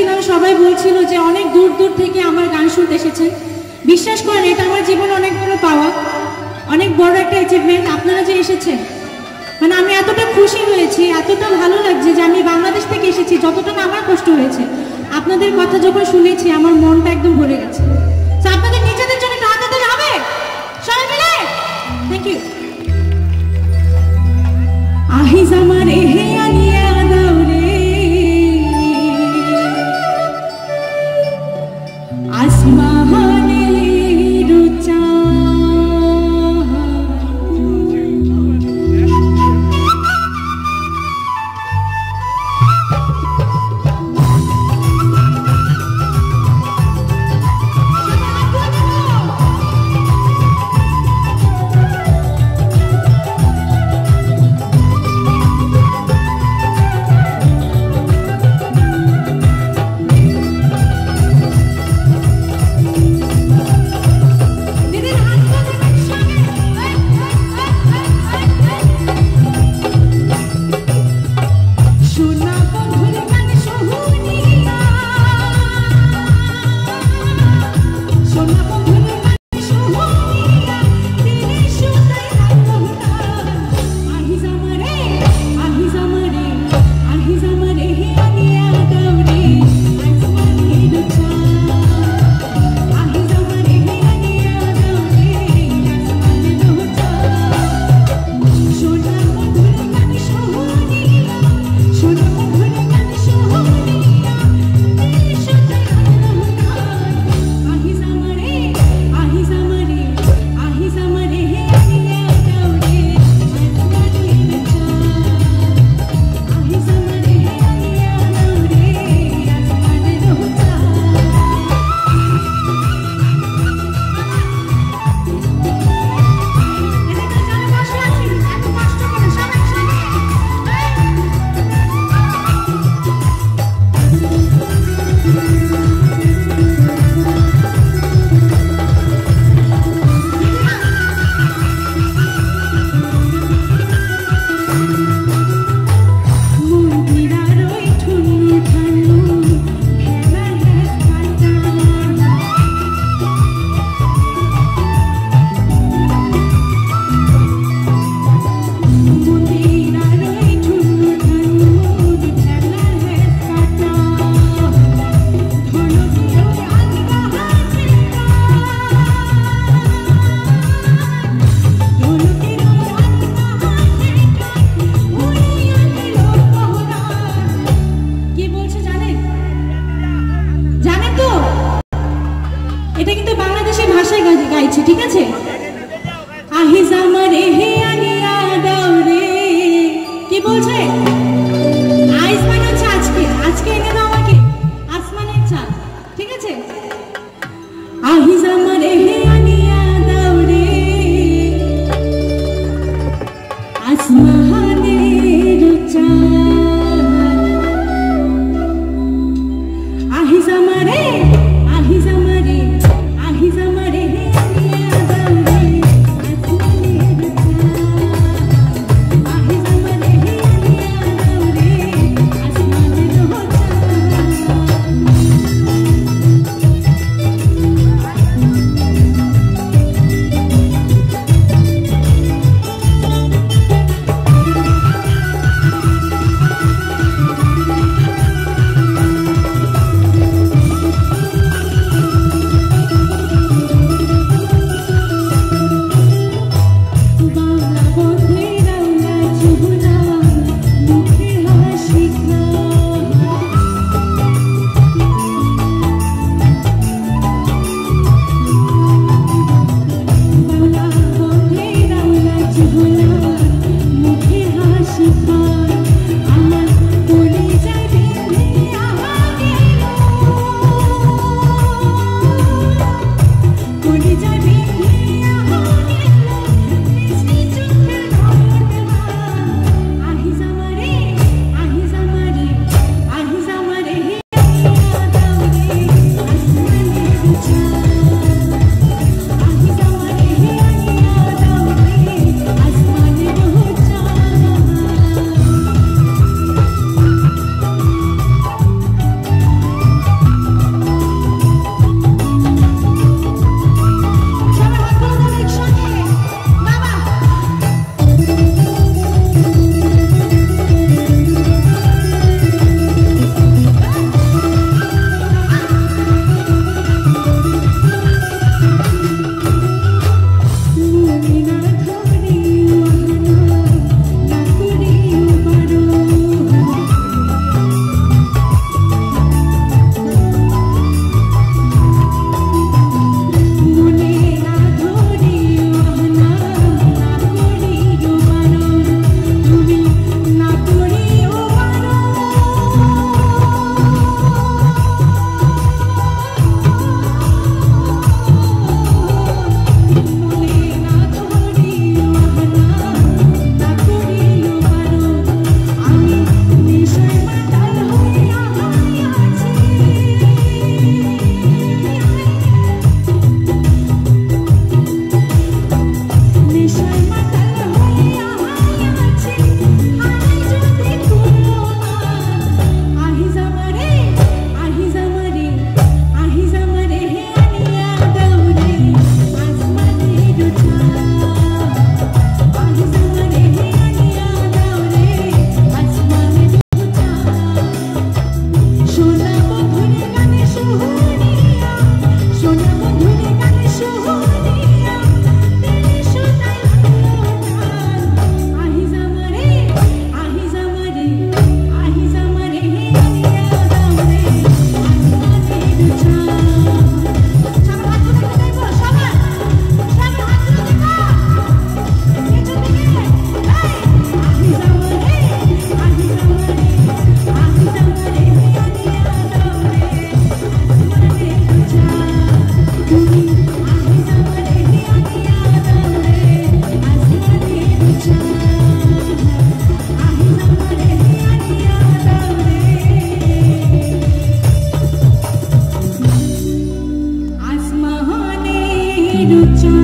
গিয়েছিলাম সবাই বলছিল যে অনেক দূর দূর থেকে আমার গান শুনতে এসেছেন। বিশ্বাস করেন এটা আমার জীবনে অনেক বড় পাওয়া, অনেক বড় একটা অ্যাচিভমেন্ট। আপনারা যে এসেছেন মানে আমি এতটা খুশি হয়েছি, এতটা ভালো লাগছে যে আমি বাংলাদেশ থেকে এসেছি। যতটা না আমার কষ্ট হয়েছে আপনাদের কথা যখন শুনেছি আমার মনটা একদম ভরে গেছে। তো আপনাদের নিজেদের জন্য একটু হাত দিতে হবে সবাই মিলে। Thank you. আহিজ আমার এহে আনিয়া দাও রে আসমানের চাঁদ। এটা কিন্তু বাংলাদেশি ভাষায় গাইছে, ঠিক আছে? আহিজ আমার এহে আনিয়া দাও রে, কি বলছে? আইস মানে হচ্ছে আজকে, আজকে এনে দাও আমাকে আসমানের চাঁদ, ঠিক আছে? আহিজ আমার এহে আনিয়া দাও রে আসমানের চাঁদ। আহিজ আমারে, আহিজ আমারে, আহিজ আমারে আনিয়া দাও রে আসমানের চাঁদ। আহিজ আমারে আনিয়া রূপ